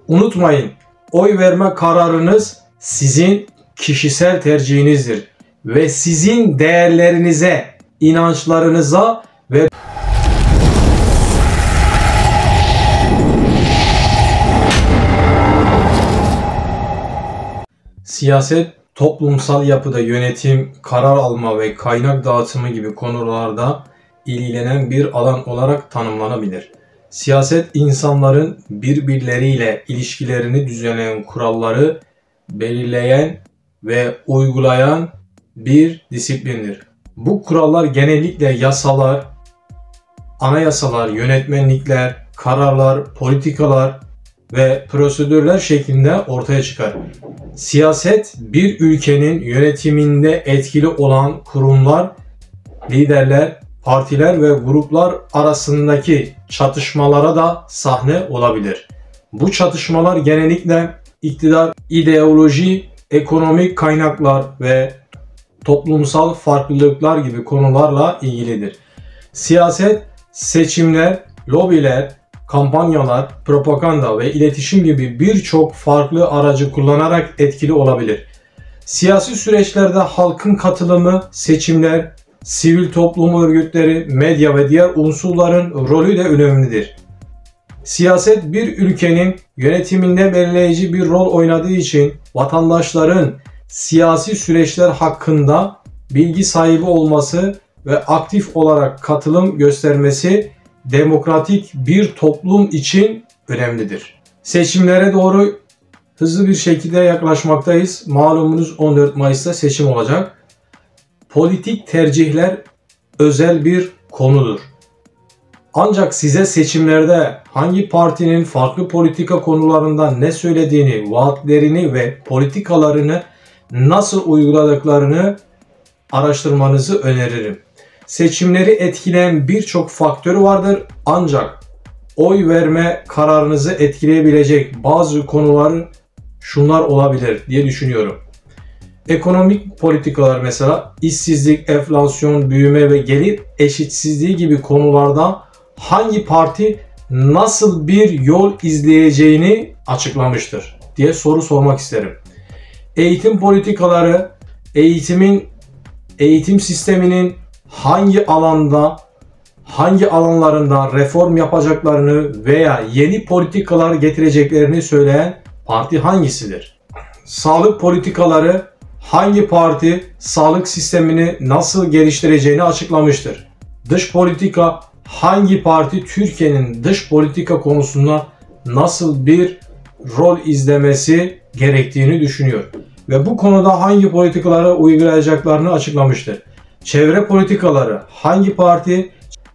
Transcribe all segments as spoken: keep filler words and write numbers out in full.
Unutmayın, oy verme kararınız sizin kişisel tercihinizdir ve sizin değerlerinize, inançlarınıza ve siyaset, toplumsal yapıda yönetim, karar alma ve kaynak dağıtımı gibi konularda ilgilenen bir alan olarak tanımlanabilir. Siyaset, insanların birbirleriyle ilişkilerini düzenleyen kuralları belirleyen ve uygulayan bir disiplindir. Bu kurallar genellikle yasalar, anayasalar, yönetmenlikler, kararlar, politikalar ve prosedürler şeklinde ortaya çıkar. Siyaset, bir ülkenin yönetiminde etkili olan kurumlar, liderler, partiler ve gruplar arasındaki çatışmalara da sahne olabilir. Bu çatışmalar genellikle iktidar, ideoloji, ekonomik kaynaklar ve toplumsal farklılıklar gibi konularla ilgilidir. Siyaset, seçimler, lobiler, kampanyalar, propaganda ve iletişim gibi birçok farklı aracı kullanarak etkili olabilir. Siyasi süreçlerde halkın katılımı, seçimler, sivil toplum örgütleri, medya ve diğer unsurların rolü de önemlidir. Siyaset, bir ülkenin yönetiminde belirleyici bir rol oynadığı için vatandaşların siyasi süreçler hakkında bilgi sahibi olması ve aktif olarak katılım göstermesi demokratik bir toplum için önemlidir. Seçimlere doğru hızlı bir şekilde yaklaşmaktayız. Malumunuz on dört Mayıs'ta seçim olacak. Politik tercihler özel bir konudur. Ancak size seçimlerde hangi partinin farklı politika konularında ne söylediğini, vaatlerini ve politikalarını nasıl uyguladıklarını araştırmanızı öneririm. Seçimleri etkileyen birçok faktör vardır, ancak oy verme kararınızı etkileyebilecek bazı konular şunlar olabilir diye düşünüyorum. Ekonomik politikalar, mesela işsizlik, enflasyon, büyüme ve gelir eşitsizliği gibi konularda hangi parti nasıl bir yol izleyeceğini açıklamıştır diye soru sormak isterim. Eğitim politikaları, eğitimin, eğitim sisteminin hangi alanda, hangi alanlarında reform yapacaklarını veya yeni politikalar getireceklerini söyleyen parti hangisidir? Sağlık politikaları, hangi parti sağlık sistemini nasıl geliştireceğini açıklamıştır. Dış politika, hangi parti Türkiye'nin dış politika konusunda nasıl bir rol izlemesi gerektiğini düşünüyor ve bu konuda hangi politikaları uygulayacaklarını açıklamıştır. Çevre politikaları, hangi parti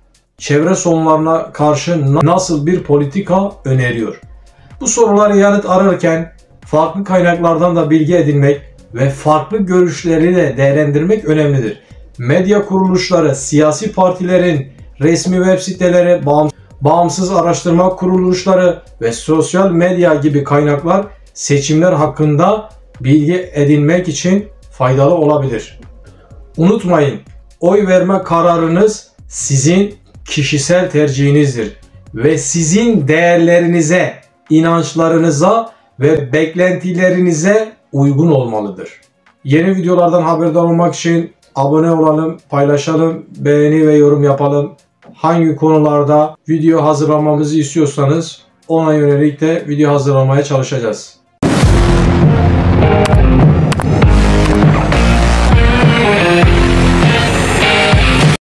çevre sorunlarına karşı nasıl bir politika öneriyor? Bu sorulara yanıt ararken farklı kaynaklardan da bilgi edinmek ve farklı görüşleri de değerlendirmek önemlidir. Medya kuruluşları, siyasi partilerin resmi web siteleri, bağımsız araştırma kuruluşları ve sosyal medya gibi kaynaklar seçimler hakkında bilgi edinmek için faydalı olabilir. Unutmayın, oy verme kararınız sizin kişisel tercihinizdir ve sizin değerlerinize, inançlarınıza ve beklentilerinize uygun olmalıdır. Yeni videolardan haberdar olmak için abone olalım, paylaşalım, beğeni ve yorum yapalım. Hangi konularda video hazırlamamızı istiyorsanız ona yönelik de video hazırlamaya çalışacağız.